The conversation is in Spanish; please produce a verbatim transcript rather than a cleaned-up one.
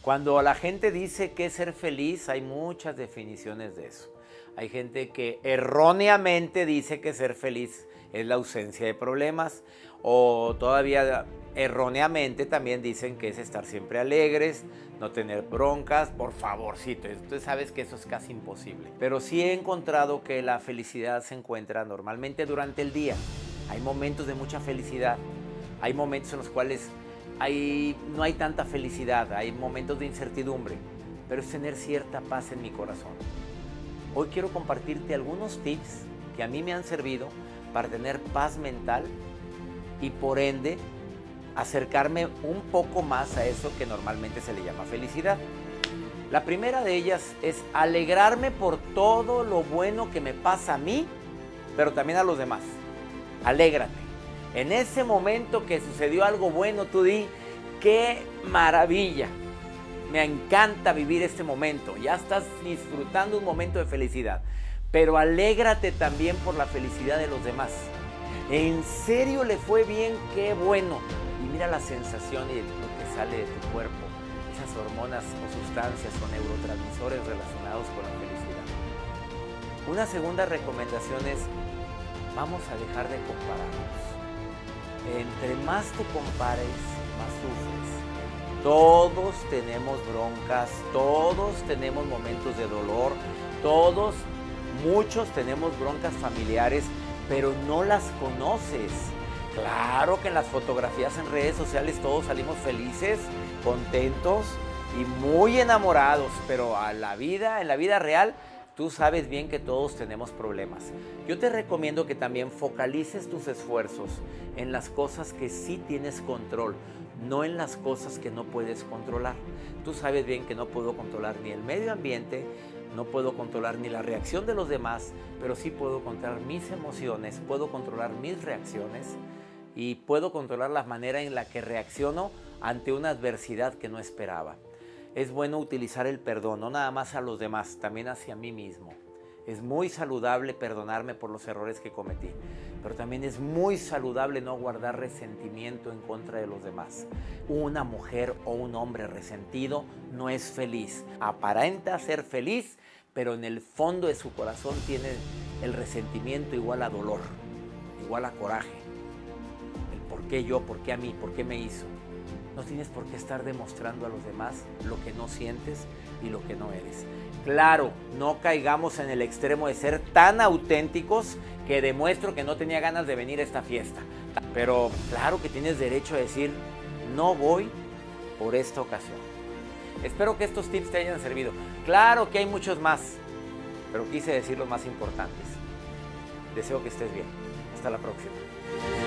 Cuando la gente dice que es ser feliz, hay muchas definiciones de eso. Hay gente que erróneamente dice que ser feliz es la ausencia de problemas, o todavía erróneamente también dicen que es estar siempre alegres, no tener broncas. Por favorcito, tú sabes que eso es casi imposible. Pero sí he encontrado que la felicidad se encuentra normalmente durante el día. Hay momentos de mucha felicidad, hay momentos en los cuales hay, no hay tanta felicidad, hay momentos de incertidumbre, pero es tener cierta paz en mi corazón. Hoy quiero compartirte algunos tips que a mí me han servido para tener paz mental y por ende acercarme un poco más a eso que normalmente se le llama felicidad. La primera de ellas es alegrarme por todo lo bueno que me pasa a mí, pero también a los demás. Alégrate. En ese momento que sucedió algo bueno, tú di, ¡qué maravilla! Me encanta vivir este momento. Ya estás disfrutando un momento de felicidad. Pero alégrate también por la felicidad de los demás. ¿En serio le fue bien? ¡Qué bueno! Y mira la sensación y lo que sale de tu cuerpo. Esas hormonas o sustancias o neurotransmisores relacionados con la felicidad. Una segunda recomendación es, vamos a dejar de compararnos. Entre más te compares, más sufres. Todos tenemos broncas, todos tenemos momentos de dolor, todos, muchos tenemos broncas familiares, pero no las conoces. Claro que en las fotografías en redes sociales todos salimos felices, contentos y muy enamorados, pero a la vida, en la vida real, tú sabes bien que todos tenemos problemas. Yo te recomiendo que también focalices tus esfuerzos en las cosas que sí tienes control, no en las cosas que no puedes controlar. Tú sabes bien que no puedo controlar ni el medio ambiente, no puedo controlar ni la reacción de los demás, pero sí puedo controlar mis emociones, puedo controlar mis reacciones y puedo controlar la manera en la que reacciono ante una adversidad que no esperaba. Es bueno utilizar el perdón, no nada más a los demás, también hacia mí mismo. Es muy saludable perdonarme por los errores que cometí, pero también es muy saludable no guardar resentimiento en contra de los demás. Una mujer o un hombre resentido no es feliz. Aparenta ser feliz, pero en el fondo de su corazón tiene el resentimiento igual a dolor, igual a coraje. El por qué yo, por qué a mí, por qué me hizo. No tienes por qué estar demostrando a los demás lo que no sientes y lo que no eres. Claro, no caigamos en el extremo de ser tan auténticos que demuestro que no tenía ganas de venir a esta fiesta. Pero claro que tienes derecho a decir, no voy por esta ocasión. Espero que estos tips te hayan servido. Claro que hay muchos más, pero quise decir los más importantes. Deseo que estés bien. Hasta la próxima.